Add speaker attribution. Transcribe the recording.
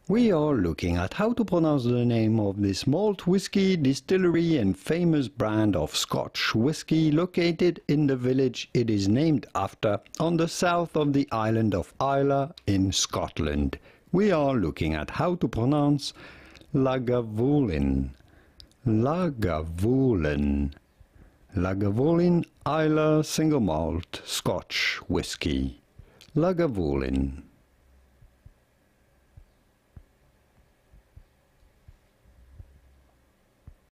Speaker 1: We are looking at how to pronounce the name of this malt whisky distillery and famous brand of Scotch whisky located in the village it is named after on the south of the island of Islay in Scotland. We are looking at how to pronounce Lagavulin. Lagavulin. Lagavulin Islay single malt Scotch whisky. Lagavulin.